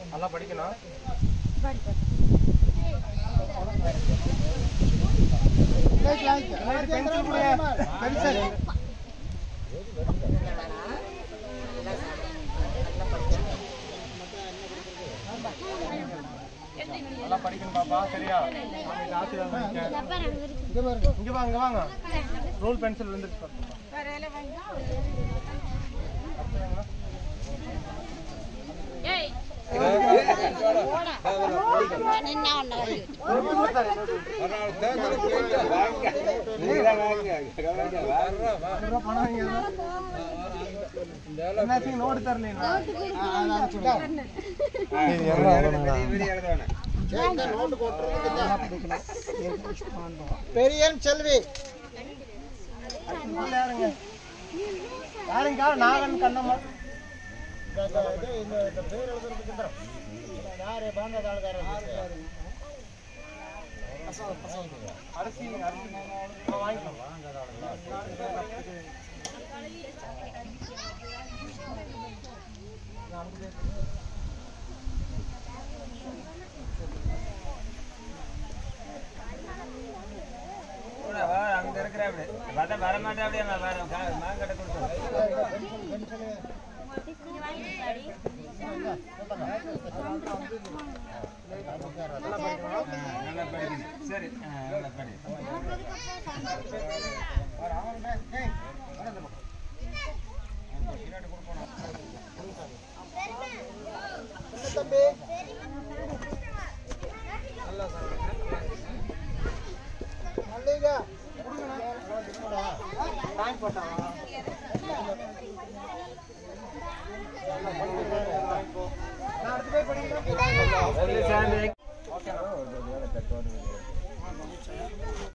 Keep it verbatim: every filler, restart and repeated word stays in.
நல்லா படிக்கணும். பென்சில் கூட பென்சில் நல்லா படிக்கணும் பாப்பா. சரியா? இங்க வாங்க இங்க வாங்க. ரூல் பென்சில் வந்துருச்சு பாப்பா. ஏய் நோட்டு தரல பெரியன் செல்வி யாருங்க நாகன் கண்ணம்மா பேர் எழுதுறதுக்கு யாரு பாந்த ஆளுக்காரர் அரிசி வாங்கிக்கலாம். அங்க இருக்கிற அப்படி வர மாட்டேன். அப்படியே மாங்கட்டை கொடுத்தேன். சரி நான் அடுத்து போய் படிக்கிறேன்.